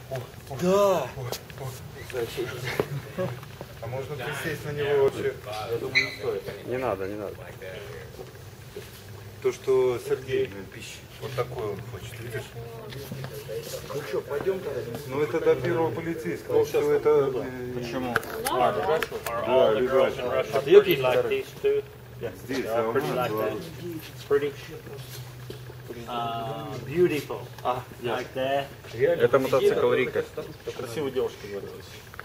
Да. А можно присесть на него вообще? Я думаю, не стоит. Не надо, не надо. То, что Сергей пищит. Вот такой он хочет, видишь? Ну что, пойдем тогда? Ну это до первого полицейского, что это... Почему? Да, лежачий. Do you like these two? Здесь, а у Pretty нас like that. Беларусь. Pretty. Beautiful. Like that. Это мотоцикл Рика. Красивая девушка говорилась.